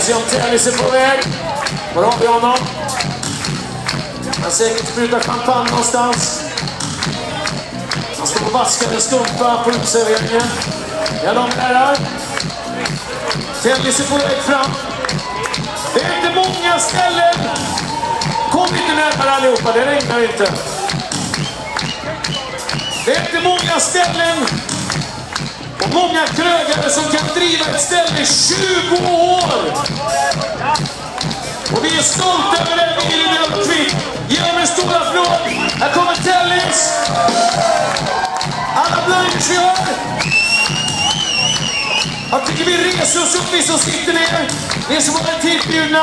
se om Tennis är på väg. Var har vi honom? Han har säkert sprutat champagne någonstans. Han står och vaskar en stumpa på utserveringen. Ja, de där. Tennis är på väg fram. Det är inte många ställen. Kom inte närmare allihopa, det regnar inte. Det är inte många ställen och många krögare som kan driva ett ställe i 20 år. Och vi är stolta över det i Rydell Tweet. Ge dem en stor applåd. Här kommer Tennis. Alla blinders vi har. Jag tycker vi reser oss upp, vi som sitter ner. Ni som var tillbjudna.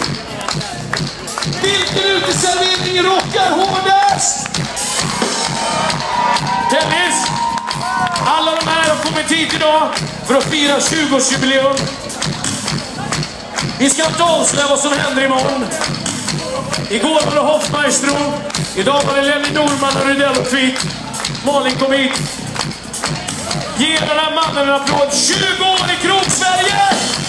Vilken uteservering rockar hårdast? Tennis. Alla de här har kommit hit idag för att fira 20-årsjubileum. Vi ska inte avslöja vad som händer imorgon. Igår var det Hoffmaestro. Idag var det Lenny Norman och Rydell Tweet. Malin kom hit. Ge den här mannen en applåd. 20 år i Krogsverige!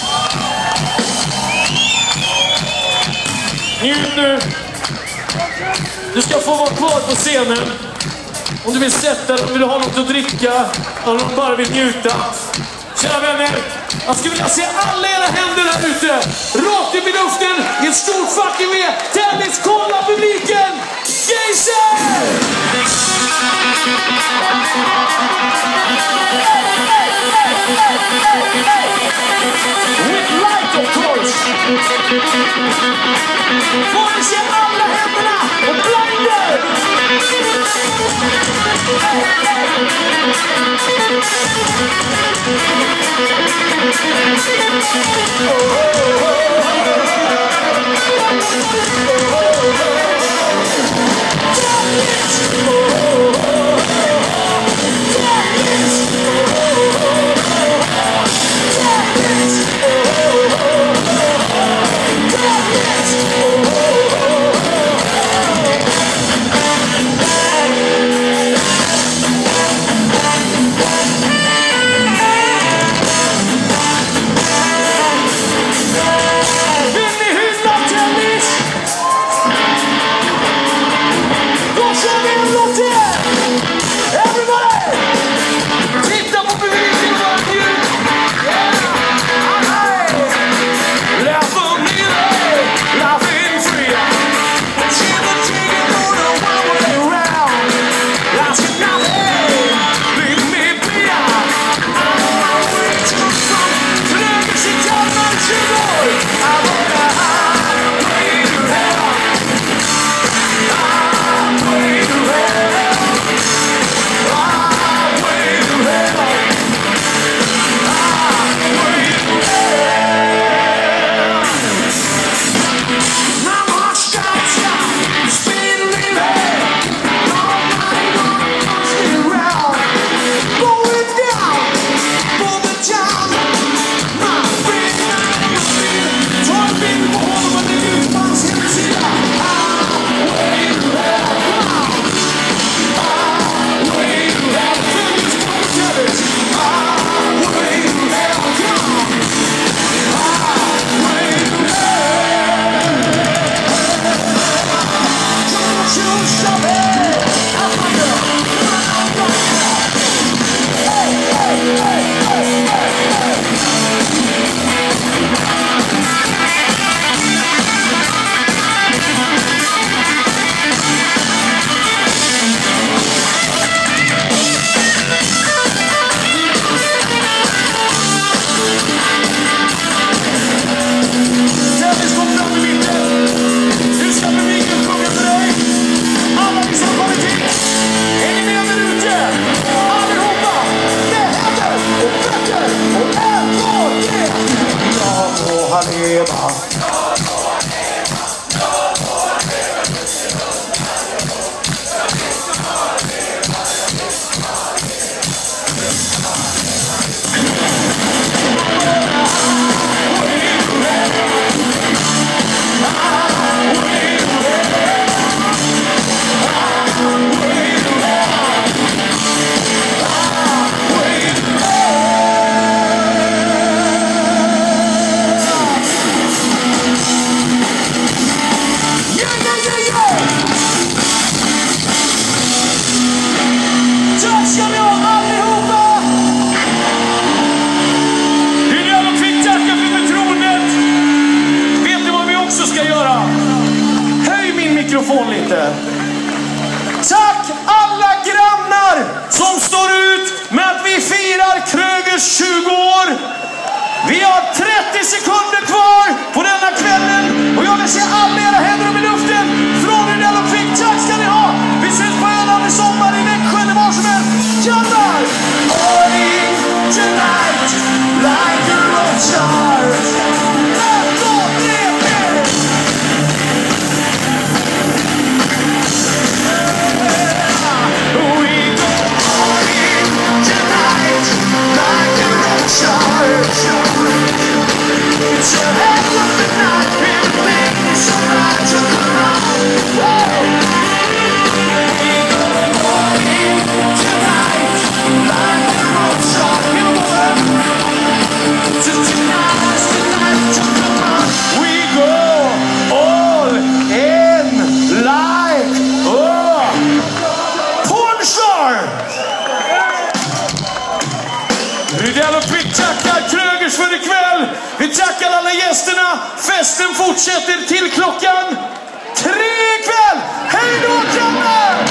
Njut nu. Du ska få vara kvar på scenen. Om du vill sätta dig, om du vill ha något att dricka, om du bara vill njuta. Kära vänner, jag skulle vilja se alla era händer här ute. Rakt upp i luften, i ett stort fucking V. Tennis, kolla publiken! Geiser! With light, of course. Får ni se alla händerna och blinder? människor. Vi har 30 sekunder kvar på denna kvällen och jag vill se alla era händer upp i luften. Från Rydell och Quick Chuck ska ni ha. Vi syns på Öland i sommar, i Växjö eller var som helst. Jävlar! Morning tonight like a rockstar. It's your head of the night, we're making so much of the night. We go morning tonight, like a rockstar. Tonight's the night of the night. We go all in like a pornstar. Rydell och Quick tackar Krögers för ikväll. Vi tackar alla gästerna. Festen fortsätter till klockan 3 ikväll. Hej då, grabbar!